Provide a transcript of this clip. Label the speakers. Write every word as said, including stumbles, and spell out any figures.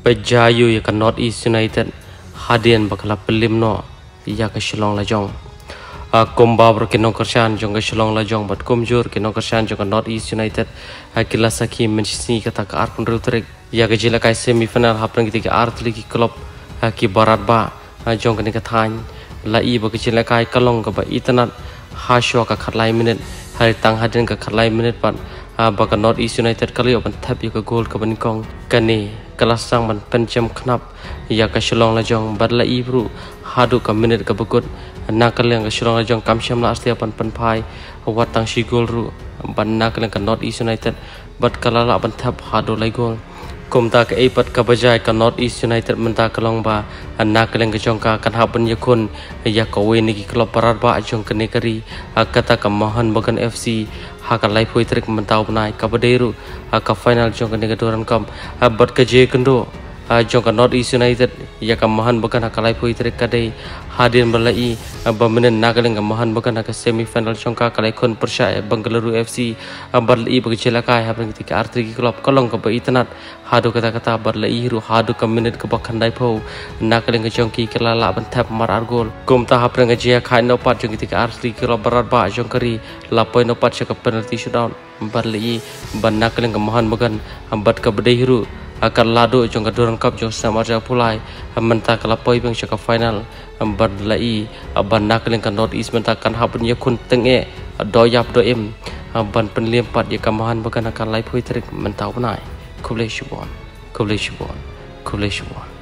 Speaker 1: Pejayu ya kan North East United hadian bakal pelim no ya ke Shillong Lajong. Komba berkenong kerjaan jong ke Shillong Lajong bat komjur kenong kerjaan jong ke North East United kila saki mensini kata ke ar pun rutrik ya ke jila kai semifinal hapran kita ke ar lagi klub ki barat ba jong ke ni kathan lai ba ke jila kai kalong ke ba itanat hasyo ka khatlai minute hari tang hadian ka khatlai minute pan baka North East United kali open tap ya ke gol ke banikong kani kelas sang man pencam knap ya ke Shillong Lajong bat lai bru hadu ke minute ke bekut nakal yang ke Shillong Lajong kam syam la asli apan penpai watang shi gol ru ban nakal yang ke North East United bat kalala apan tap hadu lai gol kumta ke eipat ke bajai ke North East United menta kelong ba nakal yang ke jongka kan hapen yakun ya ke win ki klub parat ba jong ke negeri kata ke Mohan Bagan F C haka lai pui trik mentau benai ke Baderu ke final jong ke negeri duran kam bat ke je kendo jong ke North East United ya ke Mohan Bagan haka lai pui trik kadai hadir berlai bermenen nagaling ke Mohan Bagan ke semifinal jongka kalai kon percaya Bengaluru F C berlai bagi celakai hapen ketika arti klub kolong ke itanat hadu kata-kata berlai ru hadu ke minit ke bakandai po nagaling ke jongki kelala bentap mar argol kum tahap dengan jia kai nopat jong ketika arti klub berat ba jongkari lapoi nopat ke penalti shootout berlai ban nagaling ke Mohan Bagan bat ke Baderu akan ladu jong ke Duran Cup jong sama aja pulai mentah ke lapoi bang ke final berlai ban nagaling ke North East mentah kan hapen yakun tenge doyap doim ban penlimpat ya ke Mohan Bagan akan lai pui trik mentau benai Kublai Shibon, Kublai Shibon, Kublai Shibon.